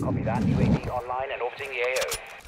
Copy that. UAV online and orbiting the AO.